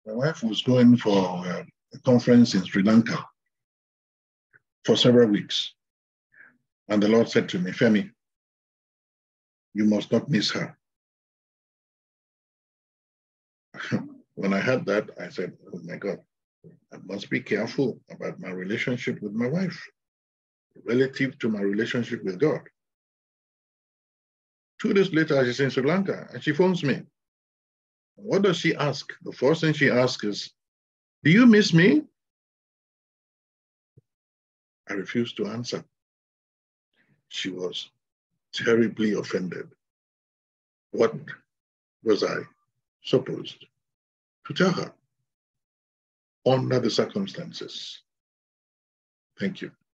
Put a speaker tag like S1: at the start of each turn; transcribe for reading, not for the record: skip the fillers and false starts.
S1: My wife was going for a conference in Sri Lanka for several weeks. And the Lord said to me, Femi, you must not miss her. When I heard that, I said, oh my God, I must be careful about my relationship with my wife relative to my relationship with God. 2 days later, she's in Sri Lanka and she phones me. What does she ask? The first thing she asks is, do you miss me? I refused to answer. She was terribly offended. What was I supposed to tell her under the circumstances? Thank you.